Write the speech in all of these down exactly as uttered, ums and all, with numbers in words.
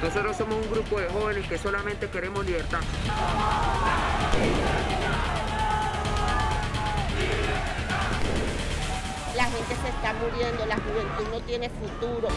Nosotros somos un grupo de jóvenes que solamente queremos libertad. La gente se está muriendo, la juventud no tiene futuro.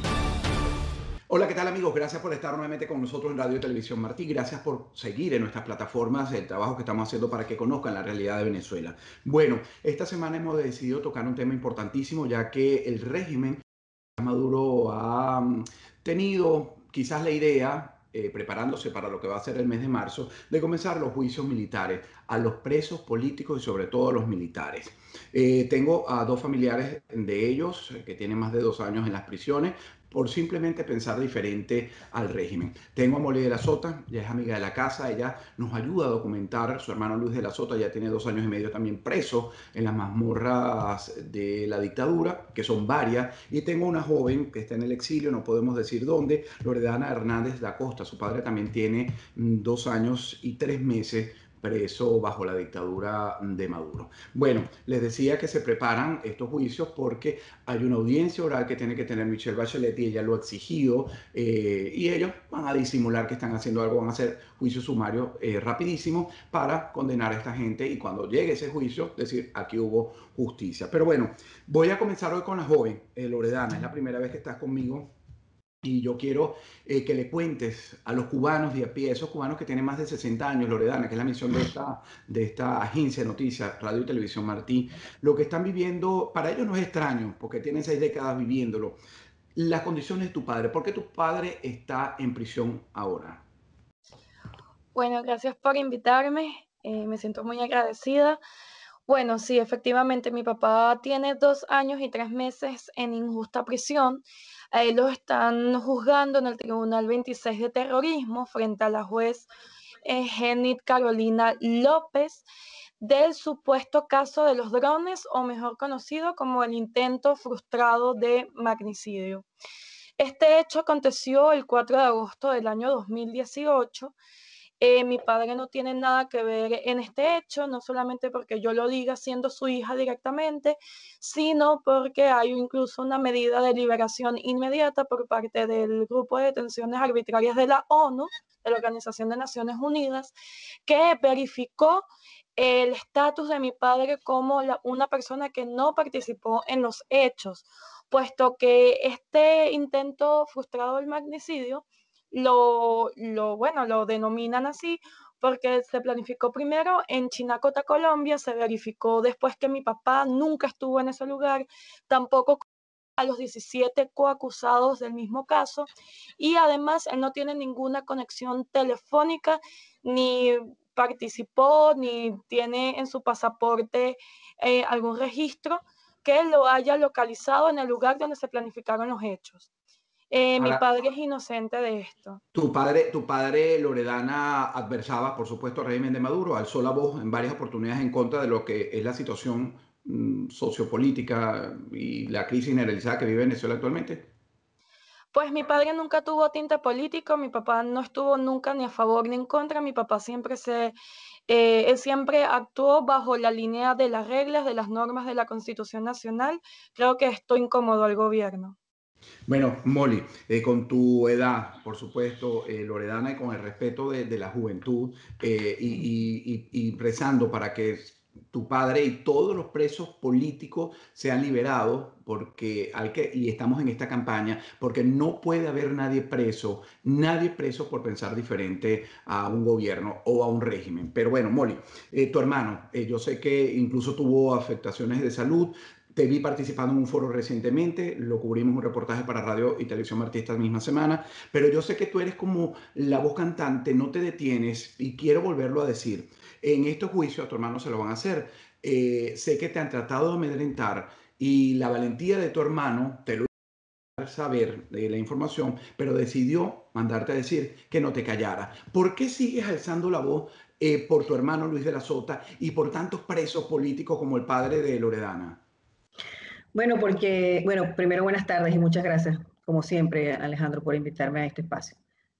Hola, ¿qué tal amigos? Gracias por estar nuevamente con nosotros en Radio y Televisión Martí. Gracias por seguir en nuestras plataformas el trabajo que estamos haciendo para que conozcan la realidad de Venezuela. Bueno, esta semana hemos decidido tocar un tema importantísimo, ya que el régimen Maduro ha mm, tenido quizás la idea, eh, preparándose para lo que va a ser el mes de marzo, de comenzar los juicios militares a los presos políticos y sobre todo a los militares. Eh, tengo a dos familiares de ellos eh, que tienen más de dos años en las prisiones por simplemente pensar diferente al régimen. Tengo a Molly de la Sota, ya es amiga de la casa, ella nos ayuda a documentar. Su hermano Luis de la Sota ya tiene dos años y medio también preso en las mazmorras de la dictadura, que son varias, y tengo una joven que está en el exilio, no podemos decir dónde, Loredana Hernández da Costa. Su padre también tiene mm, dos años y tres meses preso bajo la dictadura de Maduro. Bueno, les decía que se preparan estos juicios porque hay una audiencia oral que tiene que tener Michelle Bachelet y ella lo ha exigido, eh, y ellos van a disimular que están haciendo algo, van a hacer juicio sumario eh, rapidísimo para condenar a esta gente y cuando llegue ese juicio decir aquí hubo justicia. Pero bueno, voy a comenzar hoy con la joven, eh, Loredana, es la primera vez que estás conmigo. Y yo quiero eh, que le cuentes a los cubanos de a pie, esos cubanos que tienen más de sesenta años, Loredana, que es la misión de esta, de esta agencia de noticias, Radio y Televisión Martí, lo que están viviendo. Para ellos no es extraño, porque tienen seis décadas viviéndolo. Las condiciones de tu padre, ¿por qué tu padre está en prisión ahora? Bueno, gracias por invitarme, eh, me siento muy agradecida. Bueno, sí, efectivamente, mi papá tiene dos años y tres meses en injusta prisión. A él lo están juzgando en el Tribunal veintiséis de Terrorismo frente a la juez eh, Genit Carolina López del supuesto caso de los drones, o mejor conocido como el intento frustrado de magnicidio. Este hecho aconteció el cuatro de agosto del año dos mil dieciocho. Eh, mi padre no tiene nada que ver en este hecho, no solamente porque yo lo diga siendo su hija directamente, sino porque hay incluso una medida de liberación inmediata por parte del Grupo de Detenciones Arbitrarias de la ONU, de la Organización de Naciones Unidas, que verificó el estatus de mi padre como la, una persona que no participó en los hechos, puesto que este intento frustrado del magnicidio lo, lo, bueno, lo denominan así porque se planificó primero en Chinacota, Colombia, se verificó después que mi papá nunca estuvo en ese lugar, tampoco a los diecisiete coacusados del mismo caso, y además él no tiene ninguna conexión telefónica, ni participó, ni tiene en su pasaporte eh, algún registro que lo haya localizado en el lugar donde se planificaron los hechos. Eh, mi Ahora, padre es inocente de esto. tu padre, tu padre, Loredana, adversaba, por supuesto, al régimen de Maduro, alzó la voz en varias oportunidades en contra de lo que es la situación mm, sociopolítica y la crisis generalizada que vive Venezuela actualmente. Pues mi padre nunca tuvo tinte político, mi papá no estuvo nunca ni a favor ni en contra, mi papá siempre se, eh, él siempre actuó bajo la línea de las reglas, de las normas de la Constitución Nacional. Creo que esto incomodó al gobierno. Bueno, Molly, eh, con tu edad, por supuesto, eh, Loredana, y con el respeto de, de la juventud, eh, y, y- y- y rezando para que tu padre y todos los presos políticos sean liberados, porque hay que, y estamos en esta campaña, porque no puede haber nadie preso, nadie preso por pensar diferente a un gobierno o a un régimen. Pero bueno, Molly, eh, tu hermano, eh, yo sé que incluso tuvo afectaciones de salud. Te vi participando en un foro recientemente, lo cubrimos un reportaje para Radio y Televisión Martí esta misma semana, pero yo sé que tú eres como la voz cantante, no te detienes y quiero volverlo a decir. En estos juicios a tu hermano se lo van a hacer. Eh, sé que te han tratado de amedrentar y la valentía de tu hermano, te lo iba a saber de la información, pero decidió mandarte a decir que no te callara. ¿Por qué sigues alzando la voz eh, por tu hermano Luis de la Sota y por tantos presos políticos como el padre de Loredana? Bueno, porque, bueno, primero buenas tardes y muchas gracias, como siempre, Alejandro, por invitarme a este espacio.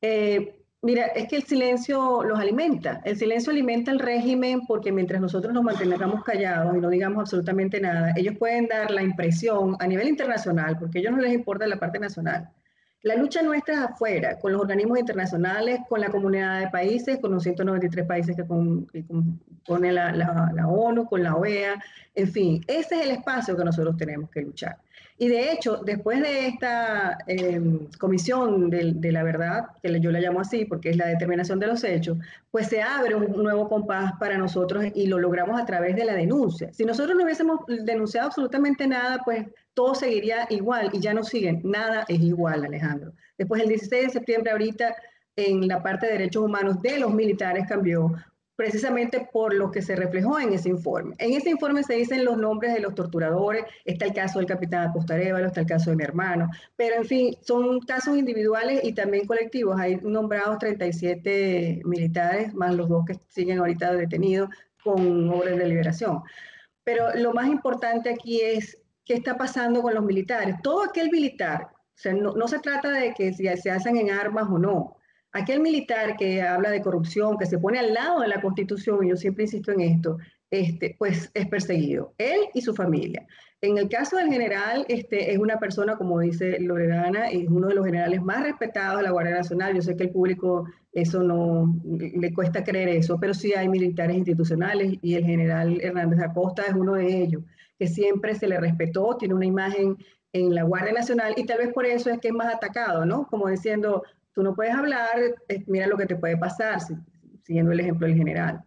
Eh, mira, es que el silencio los alimenta, el silencio alimenta el régimen porque mientras nosotros nos mantengamos callados y no digamos absolutamente nada, ellos pueden dar la impresión a nivel internacional, porque a ellos no les importa la parte nacional, La lucha nuestra es afuera, con los organismos internacionales, con la comunidad de países, con los ciento noventa y tres países que, con, que compone la, la, la ONU, con la O E A, en fin, ese es el espacio que nosotros tenemos que luchar. Y de hecho, después de esta eh, comisión de, de la verdad, que yo la llamo así porque es la determinación de los hechos, pues se abre un nuevo compás para nosotros y lo logramos a través de la denuncia. Si nosotros no hubiésemos denunciado absolutamente nada, pues todo seguiría igual y ya no siguen. Nada es igual, Alejandro. Después, el dieciséis de septiembre, ahorita, en la parte de derechos humanos de los militares cambió, precisamente por lo que se reflejó en ese informe. En ese informe se dicen los nombres de los torturadores, está el caso del capitán Acosta Arévalo, está el caso de mi hermano, pero en fin, son casos individuales y también colectivos. Hay nombrados treinta y siete militares, más los dos que siguen ahorita detenidos con orden de liberación. Pero lo más importante aquí es qué está pasando con los militares. Todo aquel militar, o sea, no, no se trata de que si se hacen en armas o no. Aquel militar que habla de corrupción, que se pone al lado de la Constitución, y yo siempre insisto en esto, este, pues es perseguido, él y su familia. En el caso del general, este, es una persona, como dice Loredana, es uno de los generales más respetados de la Guardia Nacional. Yo sé que el público eso no le cuesta creer eso, pero sí hay militares institucionales y el general Hernández Acosta es uno de ellos, que siempre se le respetó, tiene una imagen en la Guardia Nacional y tal vez por eso es que es más atacado, ¿no? Como diciendo, tú no puedes hablar, mira lo que te puede pasar, siguiendo el ejemplo del general.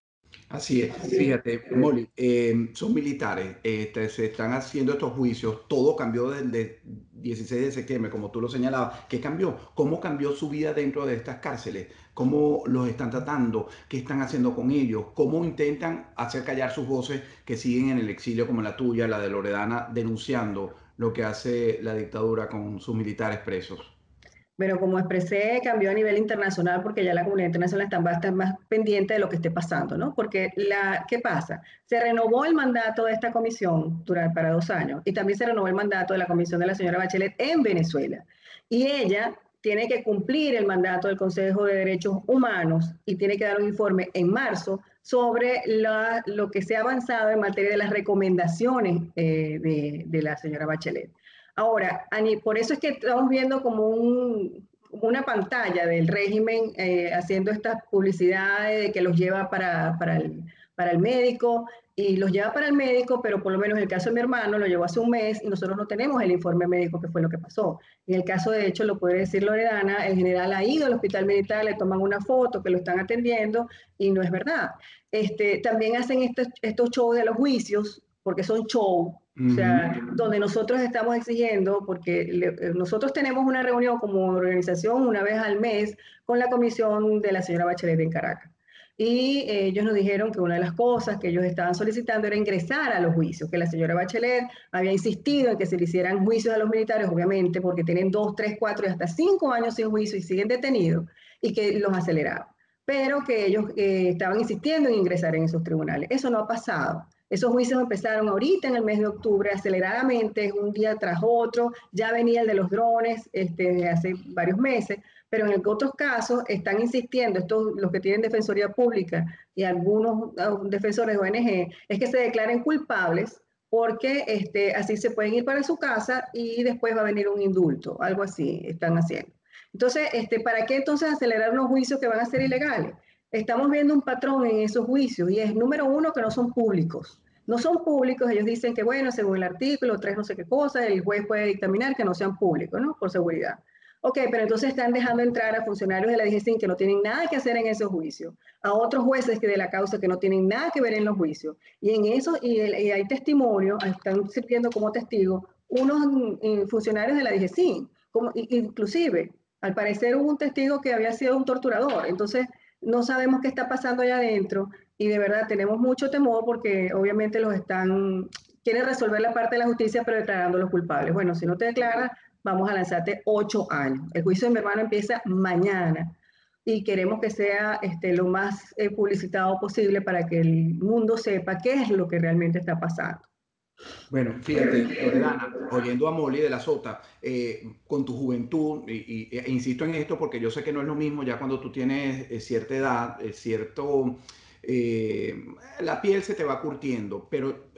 Así es, fíjate, Molly, eh, son militares, este, se están haciendo estos juicios, todo cambió desde el dieciséis de septiembre, como tú lo señalabas. ¿Qué cambió? ¿Cómo cambió su vida dentro de estas cárceles? ¿Cómo los están tratando? ¿Qué están haciendo con ellos? ¿Cómo intentan hacer callar sus voces que siguen en el exilio, como la tuya, la de Loredana, denunciando lo que hace la dictadura con sus militares presos? Pero como expresé, cambió a nivel internacional porque ya la comunidad internacional está bastante más pendiente de lo que esté pasando, ¿no? Porque, la, ¿qué pasa? Se renovó el mandato de esta comisión durante, para dos años y también se renovó el mandato de la comisión de la señora Bachelet en Venezuela. Y ella tiene que cumplir el mandato del Consejo de Derechos Humanos y tiene que dar un informe en marzo sobre la, lo que se ha avanzado en materia de las recomendaciones eh, de, de la señora Bachelet. Ahora, por eso es que estamos viendo como, un, como una pantalla del régimen eh, haciendo estas publicidades de que los lleva para, para, el, para el médico y los lleva para el médico, pero por lo menos en el caso de mi hermano lo llevó hace un mes y nosotros no tenemos el informe médico que fue lo que pasó. En el caso, de hecho, lo puede decir Loredana, el general ha ido al hospital militar, le toman una foto que lo están atendiendo y no es verdad. Este, también hacen estos, estos shows de los juicios, porque son shows. O sea, donde nosotros estamos exigiendo, porque le, nosotros tenemos una reunión como organización una vez al mes con la comisión de la señora Bachelet en Caracas. Y eh, ellos nos dijeron que una de las cosas que ellos estaban solicitando era ingresar a los juicios, que la señora Bachelet había insistido en que se le hicieran juicios a los militares, obviamente, porque tienen dos, tres, cuatro y hasta cinco años sin juicio y siguen detenidos, y que los aceleraban. Pero que ellos eh, estaban insistiendo en ingresar en esos tribunales. Eso no ha pasado. Esos juicios empezaron ahorita en el mes de octubre, aceleradamente, un día tras otro. Ya venía el de los drones este, desde hace varios meses, pero en otros casos están insistiendo, estos, los que tienen Defensoría Pública y algunos uh, defensores de O N G, es que se declaren culpables porque este, así se pueden ir para su casa y después va a venir un indulto, algo así están haciendo. Entonces, este, ¿para qué entonces acelerar unos juicios que van a ser ilegales? Estamos viendo un patrón en esos juicios y es, número uno, que no son públicos. No son públicos, ellos dicen que, bueno, según el artículo tres no sé qué cosa, el juez puede dictaminar que no sean públicos, ¿no? Por seguridad. Ok, pero entonces están dejando entrar a funcionarios de la D G C I N que no tienen nada que hacer en esos juicios, a otros jueces que de la causa que no tienen nada que ver en los juicios. Y en eso, y, el, y hay testimonio, están sirviendo como testigos unos eh, funcionarios de la D G C I N, como, inclusive, al parecer hubo un testigo que había sido un torturador. Entonces, no sabemos qué está pasando allá adentro y de verdad tenemos mucho temor porque obviamente los están, quieren resolver la parte de la justicia pero declarándolos culpables. Bueno, si no te declaras, vamos a lanzarte ocho años. El juicio de mi hermano empieza mañana y queremos que sea este, lo más eh, publicitado posible para que el mundo sepa qué es lo que realmente está pasando. Bueno, fíjate, Loredana, oyendo a Molly de la Sota, eh, con tu juventud, y, y, e insisto en esto porque yo sé que no es lo mismo ya cuando tú tienes eh, cierta edad, eh, cierto, eh, la piel se te va curtiendo, pero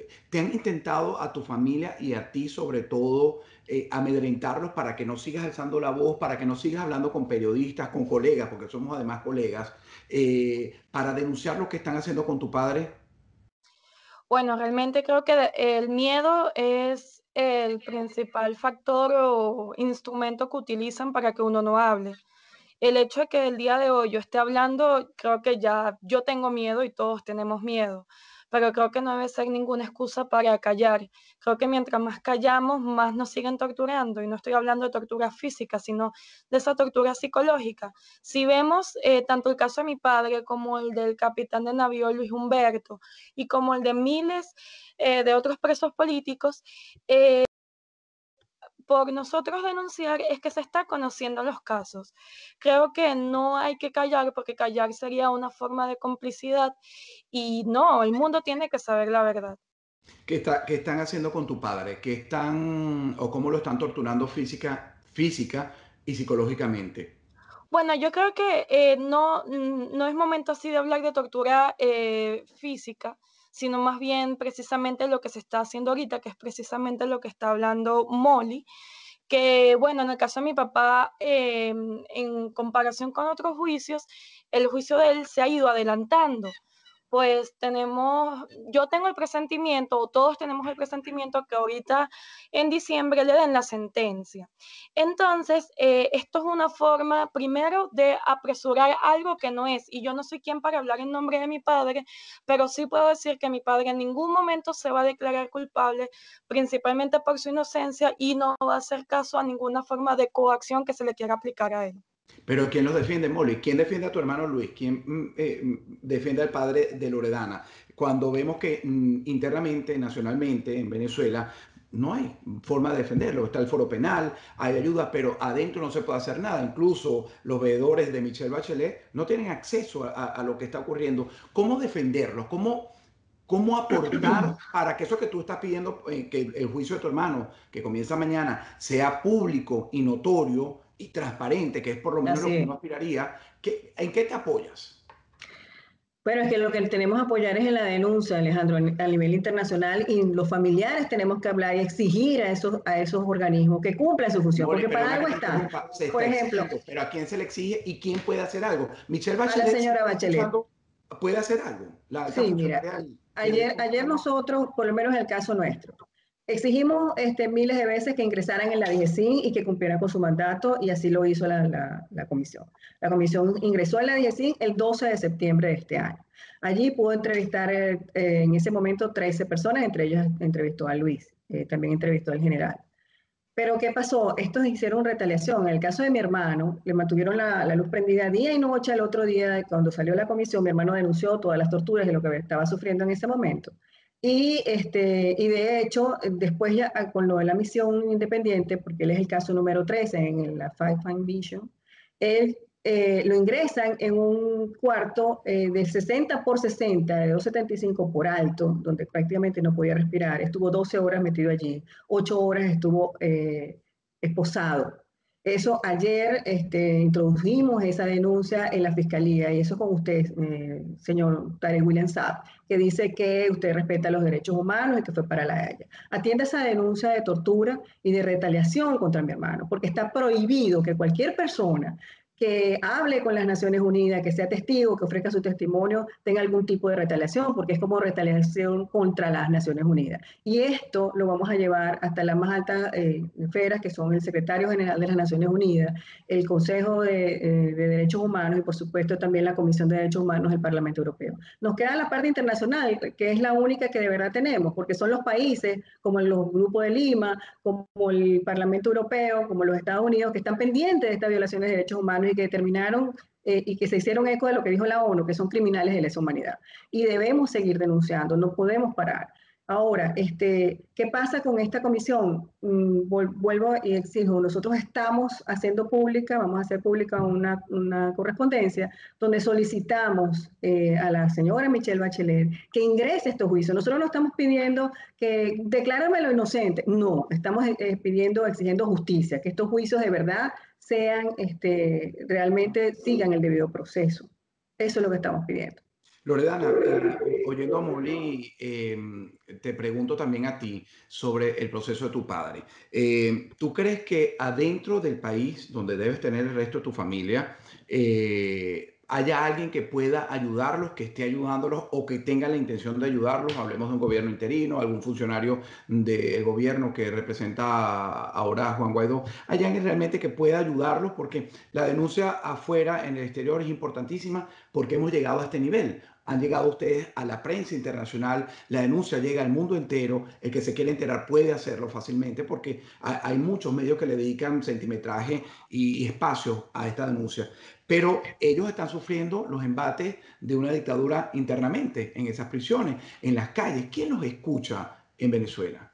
¿te han intentado a tu familia y a ti sobre todo eh, amedrentarlos para que no sigas alzando la voz, para que no sigas hablando con periodistas, con colegas, porque somos además colegas, eh, para denunciar lo que están haciendo con tu padre? Bueno, realmente creo que de- el miedo es el principal factor o instrumento que utilizan para que uno no hable. El hecho de que el día de hoy yo esté hablando, creo que ya yo tengo miedo y todos tenemos miedo, pero creo que no debe ser ninguna excusa para callar. Creo que mientras más callamos, más nos siguen torturando. Y no estoy hablando de tortura física, sino de esa tortura psicológica. Si vemos eh, tanto el caso de mi padre como el del capitán de navío Luis Humberto y como el de miles eh, de otros presos políticos, eh, por nosotros denunciar es que se está conociendo los casos. Creo que no hay que callar porque callar sería una forma de complicidad y no, el mundo tiene que saber la verdad. ¿Qué, está, qué están haciendo con tu padre? ¿Qué están o cómo lo están torturando física, física y psicológicamente? Bueno, yo creo que eh, no, mm, no es momento así de hablar de tortura eh, física, sino más bien precisamente lo que se está haciendo ahorita, que es precisamente lo que está hablando Molly, que bueno, en el caso de mi papá, eh, en comparación con otros juicios, el juicio de él se ha ido adelantando. Pues tenemos, yo tengo el presentimiento, o todos tenemos el presentimiento que ahorita en diciembre le den la sentencia. Entonces, eh, esto es una forma, primero, de apresurar algo que no es, y yo no soy quien para hablar en nombre de mi padre, pero sí puedo decir que mi padre en ningún momento se va a declarar culpable, principalmente por su inocencia, y no va a hacer caso a ninguna forma de coacción que se le quiera aplicar a él. Pero ¿quién los defiende, Molly? ¿Quién defiende a tu hermano Luis? ¿Quién mm, eh, mm, defiende al padre de Loredana? Cuando vemos que mm, internamente, nacionalmente, en Venezuela, no hay forma de defenderlo. Está el foro penal, hay ayuda, pero adentro no se puede hacer nada. Incluso los veedores de Michelle Bachelet no tienen acceso a, a lo que está ocurriendo. ¿Cómo defenderlos? ¿Cómo, cómo aportar para que eso que tú estás pidiendo, eh, que el juicio de tu hermano, que comienza mañana, sea público y notorio y transparente, que es por lo menos lo Así que es. uno aspiraría? ¿Qué, ¿En qué te apoyas? Bueno, es que lo que tenemos que apoyar es en la denuncia, Alejandro, a nivel internacional, y los familiares tenemos que hablar y exigir a esos, a esos organismos que cumplan su función, Mori, porque para perdona que algo te está. interrumpa, se Por está ejemplo, exigiendo, pero ¿a quién se le exige y quién puede hacer algo? Michelle a la Bachelet, si señora está Bachelet. escuchando, puede hacer algo. La alta Sí, mira, funcionaria de ayer, derechos ayer humanos. nosotros, por lo menos en el caso nuestro, exigimos este, miles de veces que ingresaran en la D G C I N y que cumplieran con su mandato, y así lo hizo la, la, la comisión. La comisión ingresó en la D G C I N el doce de septiembre de este año. Allí pudo entrevistar eh, en ese momento trece personas, entre ellas entrevistó a Luis, eh, también entrevistó al general. Pero ¿qué pasó? Estos hicieron retaliación. En el caso de mi hermano, le mantuvieron la, la luz prendida día y noche. El otro día, cuando salió la comisión, mi hermano denunció todas las torturas y lo que estaba sufriendo en ese momento. Y, este, y de hecho, después ya con lo de la misión independiente, porque él es el caso número trece en la Five Fine Vision, él eh, lo ingresan en un cuarto eh, de sesenta por sesenta, de doscientos setenta y cinco por alto, donde prácticamente no podía respirar. Estuvo doce horas metido allí, ocho horas estuvo eh, esposado. Eso ayer este, introdujimos esa denuncia en la fiscalía, y eso con usted, eh, señor Tarek William Saab, que dice que usted respeta los derechos humanos y que fue para la Haya. Atienda esa denuncia de tortura y de retaliación contra mi hermano, porque está prohibido que cualquier persona que hable con las Naciones Unidas, que sea testigo, que ofrezca su testimonio, tenga algún tipo de retaliación, porque es como retaliación contra las Naciones Unidas. Y esto lo vamos a llevar hasta las más altas eh, esferas, que son el secretario general de las Naciones Unidas, el Consejo de, eh, de Derechos Humanos y, por supuesto, también la Comisión de Derechos Humanos del Parlamento Europeo. Nos queda la parte internacional, que es la única que de verdad tenemos, porque son los países, como los grupos de Lima, como el Parlamento Europeo, como los Estados Unidos, que están pendientes de estas violaciones de derechos humanos y que determinaron eh, y que se hicieron eco de lo que dijo la ONU, que son criminales de lesa humanidad. Y debemos seguir denunciando, no podemos parar. Ahora, este, ¿qué pasa con esta comisión? Mm, vuelvo y exijo, nosotros estamos haciendo pública, vamos a hacer pública una, una correspondencia donde solicitamos eh, a la señora Michelle Bachelet que ingrese estos juicios. Nosotros no estamos pidiendo que decláramelo inocente, no, estamos eh, pidiendo, exigiendo justicia, que estos juicios de verdad sean, este, realmente sigan el debido proceso. Eso es lo que estamos pidiendo. Loredana, eh, oyendo a Molly, eh, te pregunto también a ti sobre el proceso de tu padre. Eh, ¿tú crees que adentro del país donde debes tener el resto de tu familia, eh, haya alguien que pueda ayudarlos, que esté ayudándolos o que tenga la intención de ayudarlos? Hablemos de un gobierno interino, algún funcionario del gobierno que representa ahora a Juan Guaidó. ¿Hay alguien realmente que pueda ayudarlos? Porque la denuncia afuera, en el exterior, es importantísima porque hemos llegado a este nivel. Han llegado ustedes a la prensa internacional, la denuncia llega al mundo entero, el que se quiere enterar puede hacerlo fácilmente porque hay muchos medios que le dedican centimetraje y espacio a esta denuncia, pero ellos están sufriendo los embates de una dictadura internamente en esas prisiones, en las calles. ¿Quién los escucha en Venezuela?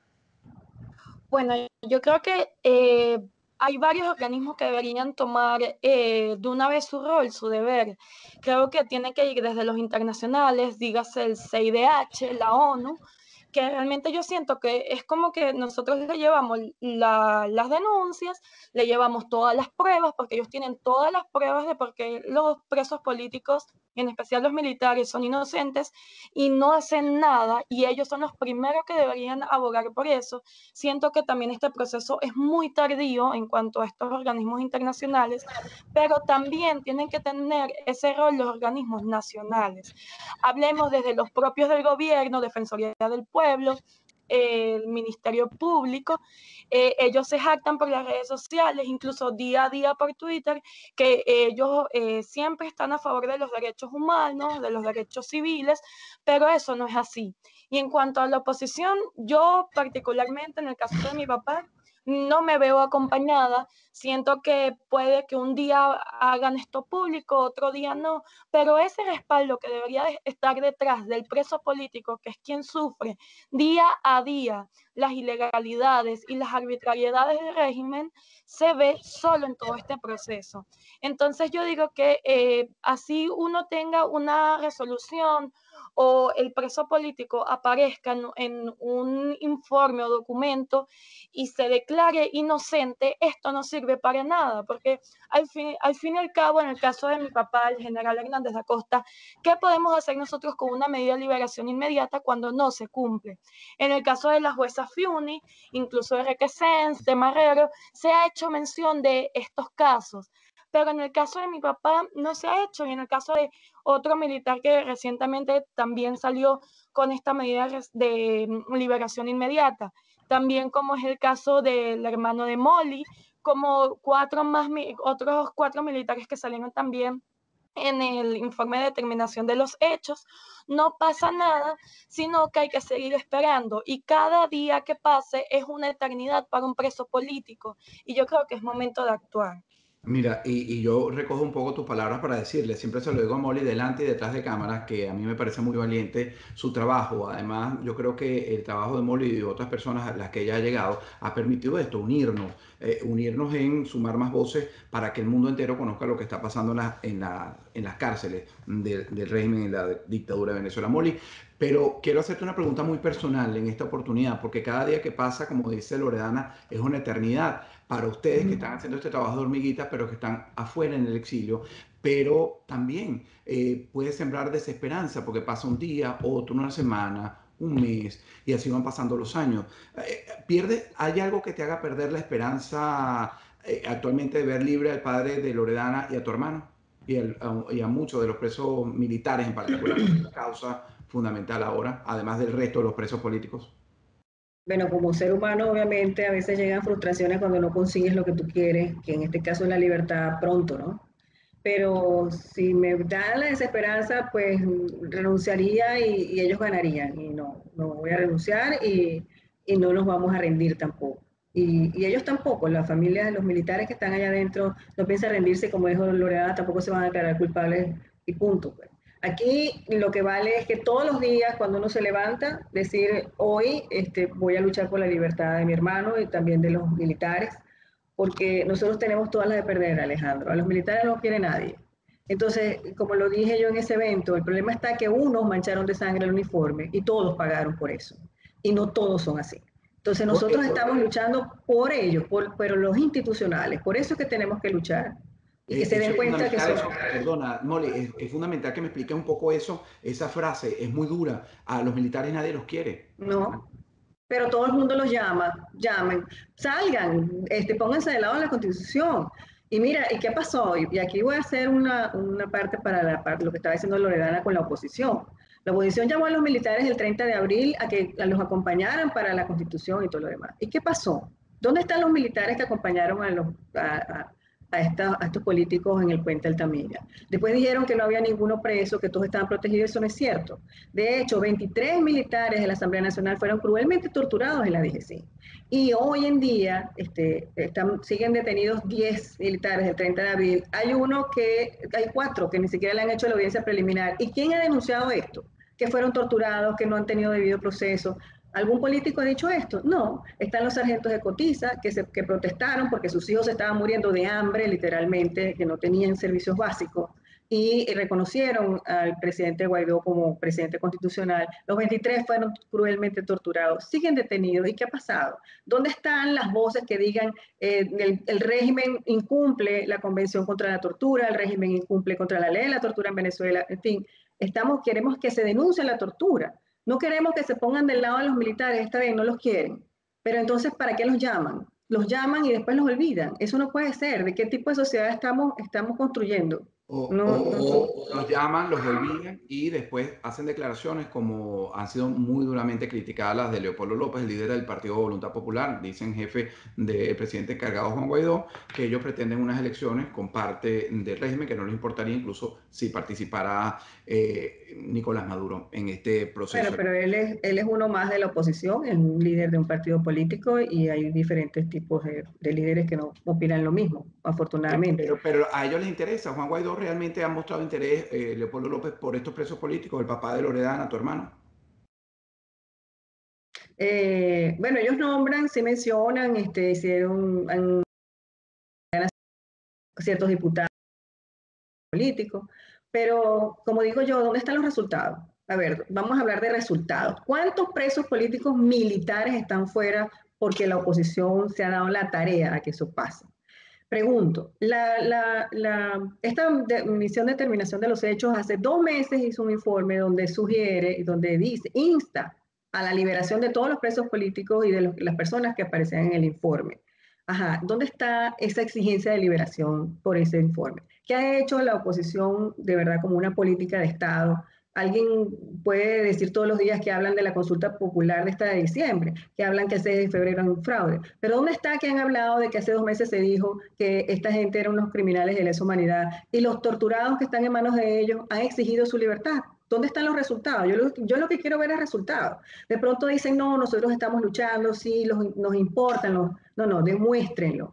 Bueno, yo creo que eh, hay varios organismos que deberían tomar eh, de una vez su rol, su deber. Creo que tiene que ir desde los internacionales, dígase el C I D H, la ONU, que realmente yo siento que es como que nosotros le llevamos la, las denuncias, le llevamos todas las pruebas, porque ellos tienen todas las pruebas de por qué los presos políticos, en especial los militares, son inocentes y no hacen nada, y ellos son los primeros que deberían abogar por eso. Siento que también este proceso es muy tardío en cuanto a estos organismos internacionales, pero también tienen que tener ese rol los organismos nacionales. Hablemos desde los propios del gobierno, Defensoría del Pueblo, eh, el Ministerio Público. Eh, ellos se jactan por las redes sociales, incluso día a día por Twitter, que ellos eh, siempre están a favor de los derechos humanos, de los derechos civiles, pero eso no es así. Y en cuanto a la oposición, yo particularmente en el caso de mi papá, no me veo acompañada. Siento que puede que un día hagan esto público, otro día no, pero ese respaldo que debería estar detrás del preso político, que es quien sufre día a día las ilegalidades y las arbitrariedades del régimen, se ve solo en todo este proceso. Entonces yo digo que eh, así uno tenga una resolución o el preso político aparezca en, en un informe o documento y se declare inocente, esto no sirve para nada, porque al fin, al fin y al cabo, en el caso de mi papá, el general Hernández da Costa, ¿qué podemos hacer nosotros con una medida de liberación inmediata cuando no se cumple? En el caso de la jueza Fiuni, incluso de Requesens, de Marrero, se ha hecho mención de estos casos, pero en el caso de mi papá no se ha hecho, y en el caso de otro militar que recientemente también salió con esta medida de liberación inmediata, también como es el caso del hermano de Molly, como cuatro más, otros cuatro militares que salieron también en el informe de determinación de los hechos. No pasa nada, sino que hay que seguir esperando, y cada día que pase es una eternidad para un preso político, y yo creo que es momento de actuar. Mira, y, y yo recojo un poco tus palabras para decirle, siempre se lo digo a Molly delante y detrás de cámaras, que a mí me parece muy valiente su trabajo. Además, yo creo que el trabajo de Molly y de otras personas a las que ella ha llegado ha permitido esto, unirnos, eh, unirnos en sumar más voces para que el mundo entero conozca lo que está pasando en, la, en, la, en las cárceles de, del régimen y la dictadura de Venezuela. Molly, pero quiero hacerte una pregunta muy personal en esta oportunidad, porque cada día que pasa, como dice Loredana, es una eternidad para ustedes que están haciendo este trabajo de hormiguitas, pero que están afuera en el exilio. Pero también eh, puede sembrar desesperanza porque pasa un día, otro, una semana, un mes, y así van pasando los años. Eh, pierde, ¿hay algo que te haga perder la esperanza eh, actualmente de ver libre al padre de Loredana y a tu hermano? Y, el, a, y a muchos de los presos militares en particular, la causa fundamental ahora, además del resto de los presos políticos. Bueno, como ser humano, obviamente, a veces llegan frustraciones cuando no consigues lo que tú quieres, que en este caso es la libertad pronto, ¿no? Pero si me da la desesperanza, pues renunciaría y, y ellos ganarían. Y no, no voy a renunciar y, y no nos vamos a rendir tampoco. Y, y ellos tampoco, las familias de los militares que están allá adentro no piensan rendirse, como dijo Loredana, tampoco se van a declarar culpables y punto, pues. Aquí lo que vale es que todos los días, cuando uno se levanta, decir, hoy este, voy a luchar por la libertad de mi hermano y también de los militares, porque nosotros tenemos todas las de perder, Alejandro. A los militares no quiere nadie. Entonces, como lo dije yo en ese evento, el problema está que unos mancharon de sangre el uniforme y todos pagaron por eso. Y no todos son así. Entonces, nosotros estamos luchando por ellos, por, pero los institucionales. Por eso es que tenemos que luchar. y que Eh, se eso den es cuenta que fundamental, son... eso, perdona, Molly, es, es fundamental que me expliques un poco eso, esa frase es muy dura, a los militares nadie los quiere. No, pero todo el mundo los llama, llamen, salgan, este, pónganse del lado de la Constitución. Y mira, ¿y qué pasó? Y, y aquí voy a hacer una, una parte para la, para lo que estaba diciendo Loredana con la oposición. La oposición llamó a los militares el treinta de abril a que a los acompañaran para la Constitución y todo lo demás. ¿Y qué pasó? ¿Dónde están los militares que acompañaron a, los, a, a, a, esta, a estos políticos en el puente Altamira? Después dijeron que no había ninguno preso, que todos estaban protegidos, eso no es cierto. De hecho, veintitrés militares de la Asamblea Nacional fueron cruelmente torturados en la D G C. Y hoy en día este, están, siguen detenidos diez militares del treinta de abril. Hay uno que, hay cuatro que ni siquiera le han hecho la audiencia preliminar. ¿Y quién ha denunciado esto? Que fueron torturados, que no han tenido debido proceso. ¿Algún político ha dicho esto? No. Están los sargentos de cotiza que, se, que protestaron porque sus hijos estaban muriendo de hambre, literalmente, que no tenían servicios básicos, y reconocieron al presidente Guaidó como presidente constitucional. Los veintitrés fueron cruelmente torturados, siguen detenidos. ¿Y qué ha pasado? ¿Dónde están las voces que digan eh, el, el régimen incumple la Convención contra la Tortura, el régimen incumple contra la ley de la tortura en Venezuela? En fin, estamos, queremos que se denuncie la tortura. No queremos que se pongan del lado de los militares, está bien, no los quieren. Pero entonces, ¿para qué los llaman? Los llaman y después los olvidan. Eso no puede ser. ¿De qué tipo de sociedad estamos, estamos construyendo? O, No, o, no, no. o los llaman, los olvidan y después hacen declaraciones como han sido muy duramente criticadas las de Leopoldo López, el líder del Partido Voluntad Popular, dicen jefe del presidente encargado Juan Guaidó, que ellos pretenden unas elecciones con parte del régimen, que no les importaría incluso si participara eh, Nicolás Maduro en este proceso. Bueno, pero él es, él es uno más de la oposición, es un líder de un partido político y hay diferentes tipos de, de líderes que no opinan lo mismo, afortunadamente. Pero, pero a ellos les interesa. Juan Guaidó realmente ha mostrado interés, eh, Leopoldo López, por estos presos políticos, el papá de Loredana, tu hermano. Eh, bueno, ellos nombran, sí mencionan, este, hicieron han, ciertos diputados políticos, pero como digo yo, ¿dónde están los resultados? A ver, vamos a hablar de resultados. ¿Cuántos presos políticos militares están fuera porque la oposición se ha dado la tarea a que eso pase? Pregunto, la, la, la, esta de, misión de determinación de los hechos hace dos meses hizo un informe donde sugiere y donde dice, insta a la liberación de todos los presos políticos y de los, las personas que aparecían en el informe. Ajá, ¿dónde está esa exigencia de liberación por ese informe? ¿Qué ha hecho la oposición de verdad como una política de Estado? Alguien puede decir todos los días que hablan de la consulta popular de esta de diciembre, que hablan que el seis de febrero era un fraude. Pero ¿dónde está que han hablado de que hace dos meses se dijo que esta gente eran unos criminales de lesa humanidad y los torturados que están en manos de ellos han exigido su libertad? ¿Dónde están los resultados? Yo lo, yo lo que quiero ver es resultados. De pronto dicen, no, nosotros estamos luchando, sí, los, nos importan. Los, no, no, demuéstrenlo.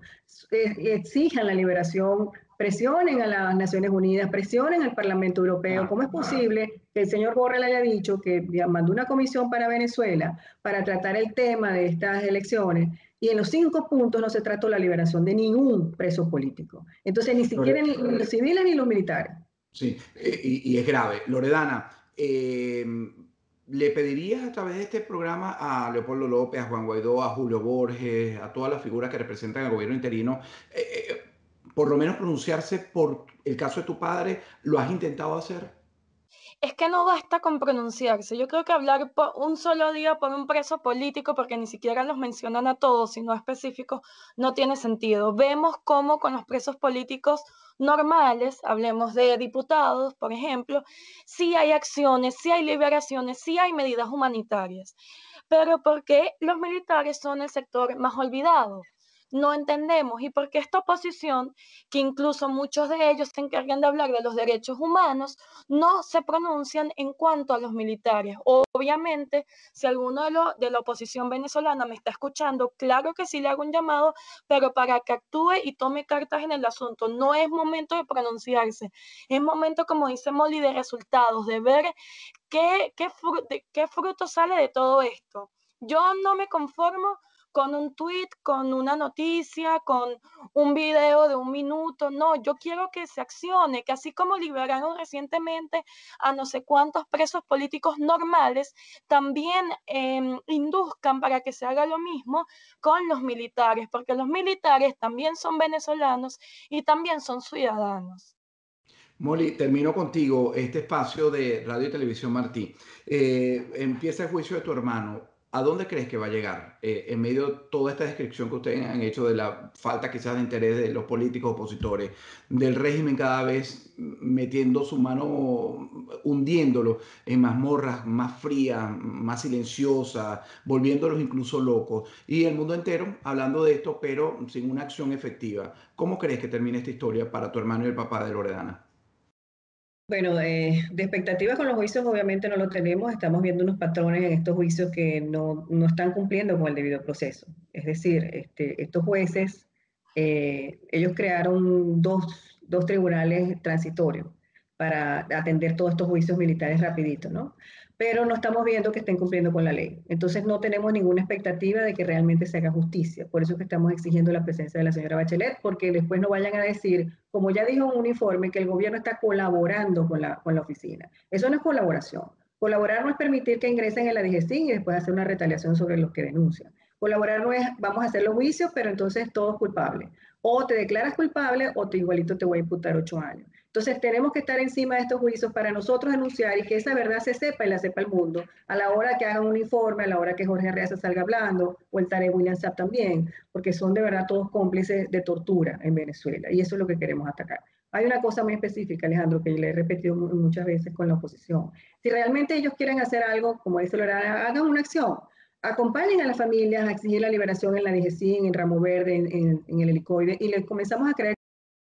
Exijan la liberación, presionen a las Naciones Unidas, presionen al Parlamento Europeo. ¿Cómo es posible que el señor Borrell haya dicho que mandó una comisión para Venezuela para tratar el tema de estas elecciones y en los cinco puntos no se trató la liberación de ningún preso político? Entonces, ni siquiera ni, ni los civiles ni los militares. Sí, y, y es grave. Loredana, eh, ¿le pedirías a través de este programa a Leopoldo López, a Juan Guaidó, a Julio Borges, a todas las figuras que representan al gobierno interino, eh, eh, por lo menos pronunciarse por el caso de tu padre? ¿Lo has intentado hacer? Es que no basta con pronunciarse. Yo creo que hablar por un solo día por un preso político, porque ni siquiera los mencionan a todos, sino específicos, no tiene sentido. Vemos cómo con los presos políticos normales, hablemos de diputados, por ejemplo, sí hay acciones, sí hay liberaciones, sí hay medidas humanitarias. Pero ¿por qué los militares son el sector más olvidado? No entendemos. ¿Y por qué esta oposición, que incluso muchos de ellos se encargan de hablar de los derechos humanos, no se pronuncian en cuanto a los militares? Obviamente, si alguno de, lo, de la oposición venezolana me está escuchando, claro que sí le hago un llamado, pero para que actúe y tome cartas en el asunto. No es momento de pronunciarse, es momento, como dice Molly, de resultados, de ver qué, qué, fru qué fruto sale de todo esto. Yo no me conformo con un tweet, con una noticia, con un video de un minuto. No, yo quiero que se accione, que así como liberaron recientemente a no sé cuántos presos políticos normales, también eh, induzcan para que se haga lo mismo con los militares, porque los militares también son venezolanos y también son ciudadanos. Molly, termino contigo este espacio de Radio y Televisión Martí. Eh, empieza el juicio de tu hermano. ¿A dónde crees que va a llegar? Eh, en medio de toda esta descripción que ustedes han hecho de la falta quizás de interés de los políticos opositores, del régimen cada vez metiendo su mano, hundiéndolo en mazmorras más frías, más silenciosas, volviéndolos incluso locos, y el mundo entero hablando de esto, pero sin una acción efectiva. ¿Cómo crees que termine esta historia para tu hermano y el papá de Loredana? Bueno, eh, de expectativas con los juicios obviamente no lo tenemos, estamos viendo unos patrones en estos juicios que no, no están cumpliendo con el debido proceso. Es decir, este, estos jueces, eh, ellos crearon dos, dos tribunales transitorios para atender todos estos juicios militares rapidito, ¿no? Pero no estamos viendo que estén cumpliendo con la ley. Entonces no tenemos ninguna expectativa de que realmente se haga justicia. Por eso es que estamos exigiendo la presencia de la señora Bachelet, porque después no vayan a decir, como ya dijo un informe, que el gobierno está colaborando con la, con la oficina. Eso no es colaboración. Colaborar no es permitir que ingresen en la D G C I y después hacer una retaliación sobre los que denuncian. Colaborar no es, vamos a hacer los juicios, pero entonces todos culpables. O te declaras culpable o te igualito te voy a imputar ocho años. Entonces tenemos que estar encima de estos juicios para nosotros denunciar y que esa verdad se sepa y la sepa el mundo a la hora que hagan un informe, a la hora que Jorge Arreaza salga hablando o el Tarek William Saab también, porque son de verdad todos cómplices de tortura en Venezuela y eso es lo que queremos atacar. Hay una cosa muy específica, Alejandro, que le he repetido muchas veces con la oposición. Si realmente ellos quieren hacer algo, como dice Loredana, hagan una acción. Acompañen a las familias a exigir la liberación en la D G C I, en Ramo Verde, en, en, en el helicoide, y le comenzamos a creer.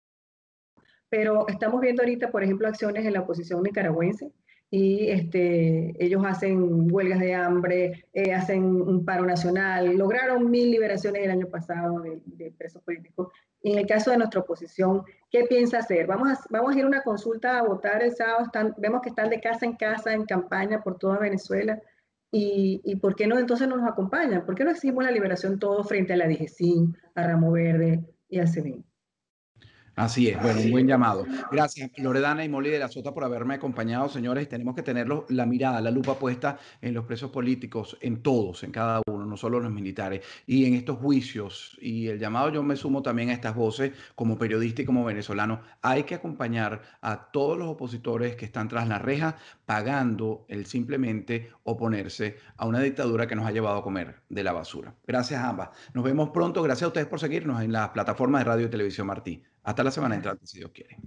Pero estamos viendo ahorita, por ejemplo, acciones en la oposición nicaragüense, y este, ellos hacen huelgas de hambre, eh, hacen un paro nacional, lograron mil liberaciones el año pasado de, de presos políticos. Y en el caso de nuestra oposición, ¿qué piensa hacer? Vamos a, vamos a ir a una consulta a votar el sábado, están, vemos que están de casa en casa, en campaña por toda Venezuela. Y, y ¿por qué no entonces no nos acompañan? ¿Por qué no exigimos la liberación todos frente a la D G C I, a Ramo Verde y a SEBIN? Así es, bueno, un buen llamado. Gracias, Loredana y Molly de la Sota, por haberme acompañado, señores. Tenemos que tener la mirada, la lupa puesta en los presos políticos, en todos, en cada uno, no solo los militares, y en estos juicios. Y el llamado, yo me sumo también a estas voces como periodista y como venezolano. Hay que acompañar a todos los opositores que están tras la reja, pagando el simplemente oponerse a una dictadura que nos ha llevado a comer de la basura. Gracias a ambas. Nos vemos pronto. Gracias a ustedes por seguirnos en las plataformas de Radio y Televisión Martí. Hasta la semana entrante, si Dios quiere.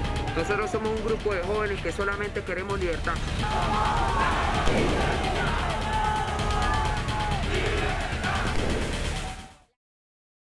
Nosotros somos un grupo de jóvenes que solamente queremos libertad.